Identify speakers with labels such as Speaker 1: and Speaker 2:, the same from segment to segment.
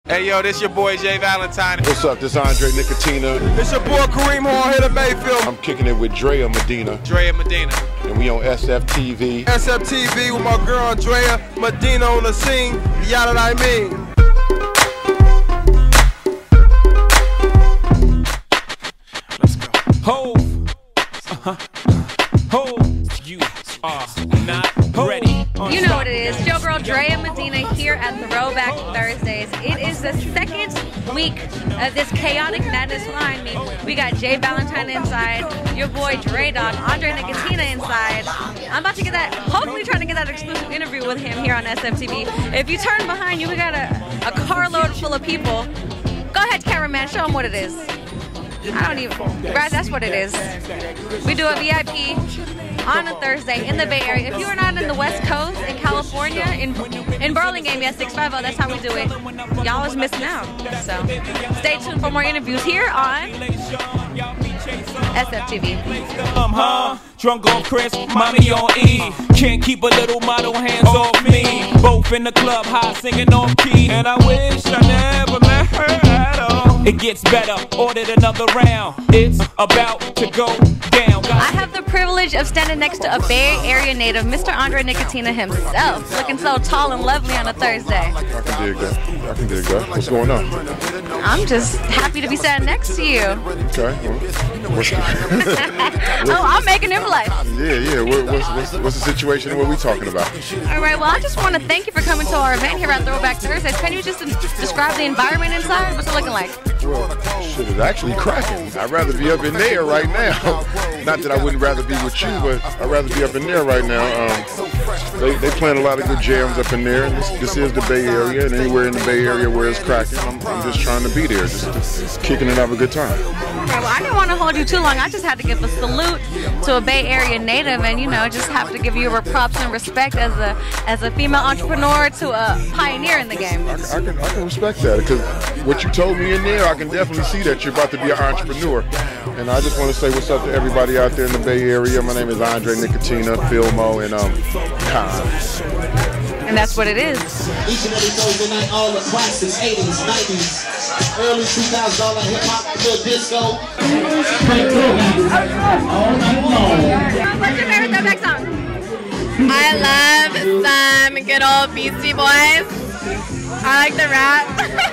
Speaker 1: Hey yo, this your boy Jay Valentine.
Speaker 2: What's up? This Andre Nicotina.
Speaker 1: This your boy Kareem Hall here to Bayfield.
Speaker 2: I'm kicking it with Drea Medina.
Speaker 1: Drea Medina.
Speaker 2: And we on SFTV.
Speaker 1: SFTV with my girl Drea Medina on the scene. Y'all know what I mean. Let's go.
Speaker 3: Hove. Hove. You are not ready.
Speaker 4: You know what it is. Your girl Drea Medina here at Throwback Thursdays. It is the second week of this chaotic madness behind me. We got Jay Valentine inside, your boy Dre Dog, Andre Nicotina inside. I'm about to get that, hopefully trying to get that exclusive interview with him here on SFTV. If you turn behind you, we got a carload full of people. Go ahead, cameraman, show them what it is. I don't even, guys, that's what it is. We do a VIP on a Thursday in the Bay Area. If you are not in the West Coast, in California, in Burlingame, yeah, 650, that's how we do it. Y'all is missing out. So stay tuned for more interviews here on SFTV.
Speaker 3: Drunk on Chris, mommy on E. Can't keep a little model hands off me. Both in the club, high singing off key. And I wish I never met her at all. It gets better, ordered another round. It's about to go down.
Speaker 4: I have the privilege of standing next to a Bay Area native, Mr. Andre Nicotina himself, looking so tall and lovely on a Thursday.
Speaker 2: I can dig that. I can dig that. What's going on?
Speaker 4: I'm just happy to be standing next to you.
Speaker 2: Okay.
Speaker 4: Oh, I'm making him blush.
Speaker 2: Yeah. What's the situation and what are we talking about?
Speaker 4: All right, well, I just want to thank you for coming to our event here at Throwback Thursdays. Can you just describe the environment inside? What's it looking like?
Speaker 2: Well, shit, it's actually cracking. I'd rather be up in there right now. Not that I wouldn't rather be with you, but I'd rather be up in there right now. They playing a lot of good jams up in there. And this is the Bay Area, and anywhere in the Bay Area where it's cracking, I'm just trying to be there, just kicking it, have a good time.
Speaker 4: Okay, well, I didn't want to hold you too long. I just had to give a salute to a Bay Area native, and just have to give you your props and respect as a female entrepreneur to a pioneer in the game.
Speaker 2: I can respect that, because what you told me in there, I can definitely see that you're about to be an entrepreneur. And I just want to say what's up to everybody out there in the Bay Area. My name is Andre Nicotina, Filmo, and
Speaker 4: And that's what it is.
Speaker 5: Each and every Thursday night, all the classics, 80s, 90s, early 2000s, all the hip-hop, little disco. All night long.
Speaker 4: What's your favorite Throwback song?
Speaker 6: I love some good old Beastie Boys. I like the rap.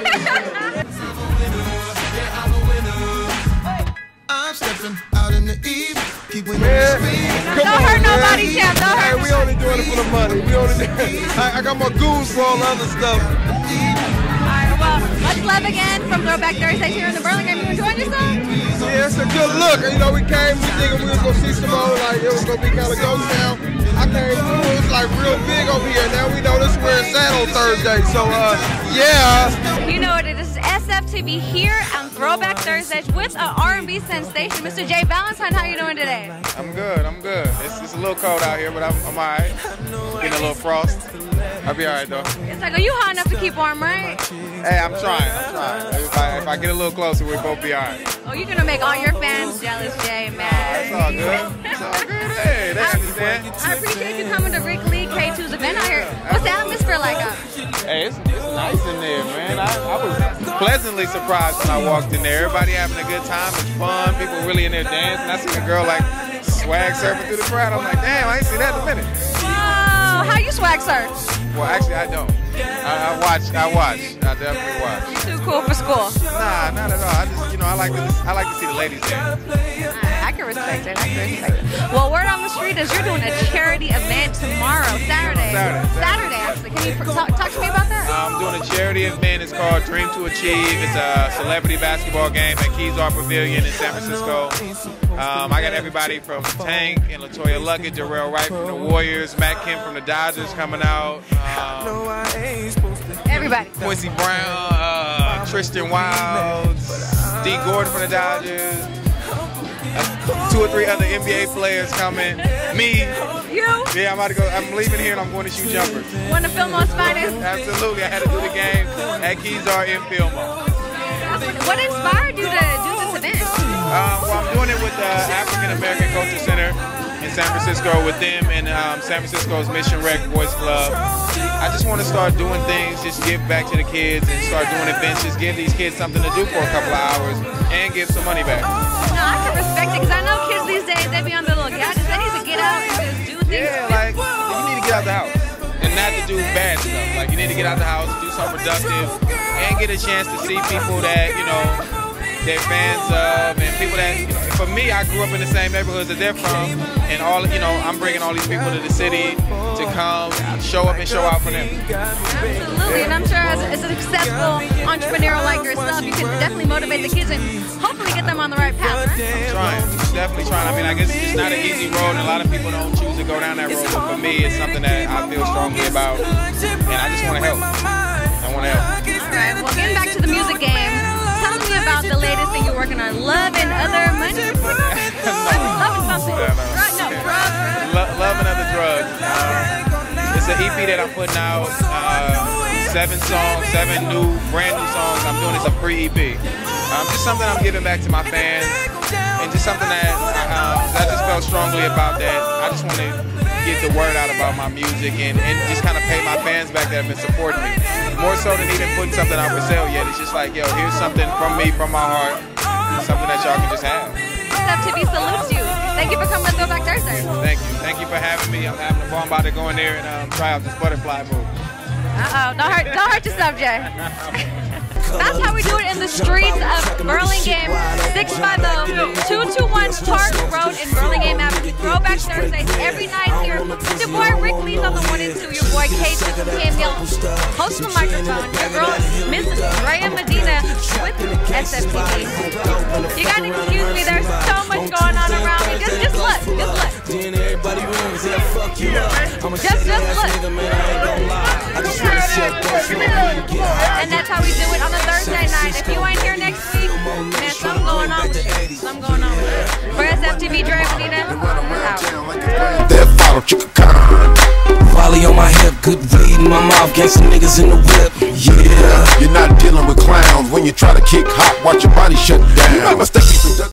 Speaker 7: I'm stepping out in the eve.
Speaker 1: Man, come on,
Speaker 4: hurt
Speaker 1: man.
Speaker 4: nobody, champ. Don't hurt.
Speaker 1: Hey, we only doing it for the money. I got my goons for all the other stuff.
Speaker 4: Alright, well, much love again from Throwback Thursdays here in the Burlingame. You enjoying yourself?
Speaker 1: Yeah, it's a good look. We came, we thinking we was gonna see some old, like it was gonna be kind of ghost town. I came through, it was like real big over here. Now we know this is where it's at on Thursday. So, yeah.
Speaker 4: You know what it is. SFTV here on Throwback Thursdays with an R&B sensation. Mr. Jay Valentine, how you doing today?
Speaker 1: I'm good. It's a little cold out here, but I'm all right. Getting a little frost. I'll be all right, though.
Speaker 4: It's like, are you hot enough to keep warm, right?
Speaker 1: Hey, I'm trying. If I get a little closer, we'll both be all right.
Speaker 4: Oh, you're going to make all your fans jealous, Jay, man.
Speaker 1: It's all good. It's all good. Hey, they understand.
Speaker 4: I appreciate you coming to Rick Lee K2's event out here. What's the atmosphere like up?
Speaker 1: Hey, it's nice in there, man. I was pleasantly surprised when I walked in there. Everybody having a good time. It's fun. People really in there dancing. I seen a girl like swag surfing through the crowd. I'm like, damn, I ain't seen that in a minute.
Speaker 4: Oh, how you swag surf?
Speaker 1: Well, actually, I don't. I watch. I definitely watch.
Speaker 4: You too cool for school.
Speaker 1: Nah, not at all. I just, I like to see the ladies dance.
Speaker 4: I can respect it. Well, word on the street is you're doing a charity event tomorrow, Saturday, actually. Can you talk to me about that?
Speaker 1: I'm doing a charity event. It's called Dream to Achieve. It's a celebrity basketball game at Kezar Pavilion in San Francisco. I got everybody from Tank and LaToya Luckett, Jarrell Wright from the Warriors, Matt Kemp from the Dodgers coming out.
Speaker 4: Everybody.
Speaker 1: Quincy Brown, Tristan Wilds, D. Gordon from the Dodgers. 2 or 3 other NBA players coming. Me.
Speaker 4: You?
Speaker 1: Yeah, I'm about to go. I'm leaving here and I'm going to shoot jumpers.
Speaker 4: Want to film on finest?
Speaker 1: Absolutely. I had to do the game at Kezar in Fillmore.
Speaker 4: What inspired you to do this event?
Speaker 1: Well, I'm doing it with the African American Culture Center in San Francisco with them and San Francisco's Mission Rec Boys Club. I just want to start doing things, just give back to the kids and start doing events, just give these kids something to do for a couple of hours and give some money back.
Speaker 4: No, I can respect it because I know kids these days, they be on their little gadgets. They need to get out and just do things.
Speaker 1: Yeah, like, you need to get out the house and not to do bad stuff. Like, you need to get out the house, do something productive, and get a chance to see people that, you know, they're fans of, and people that, you know, for me, I grew up in the same neighborhoods that they're from, and all, you know, I'm bringing all these people to the city to come, show up and show out for them.
Speaker 4: Absolutely, and I'm sure as a successful entrepreneur like yourself, you can definitely motivate the kids and hopefully get them on the right path. Right?
Speaker 1: I'm trying, definitely trying. I mean, I guess it's not an easy road, and a lot of people don't choose to go down that road, but for me, it's something that I feel strongly about, and I just want to help. I want to help.
Speaker 4: All right, well, getting back to the music game, tell me about the latest thing you're working on, Love and Other Money? Love and something. Love and Other Drugs.
Speaker 1: It's an EP that I'm putting out, 7 songs, 7 brand new songs. I'm doing this a pre-EP. Just something I'm giving back to my fans, and just something that I just felt strongly about, that I just want to get the word out about my music and just kind of pay my fans back that have been supporting me. More so than even putting something out for sale yet. It's just like, yo, here's something from me, from my heart, something that y'all can just have.
Speaker 4: TV salutes you. Thank you for coming to Throwback Thursday.
Speaker 1: Thank you. Thank you for having me. I'm having a ball. I'm about to go in there and try out this butterfly move.
Speaker 4: Don't hurt yourself, Jay. That's how we do it in the streets of Burlingame, 650-221 Park Road in Burlingame Avenue. Throwback Thursdays every night here. It's your boy Rick Lee's on the 1 and 2. Your boy K2 Camille hosts the microphone. Your girl Miss Drea Medina with SFTV. You gotta excuse me. There's so much going on around me. Just look. Just look. And that's how we do it on a Thursday night. If you ain't here next week, man, something going on with you. Something going on with you. For SFTV, Drea Medina, out.
Speaker 8: That follow Chicana. Volley on my hip, good weed in my mouth, gangsta niggas in the whip. Yeah,
Speaker 2: you're not dealing with clowns when you try to kick hot, watch your body shut down.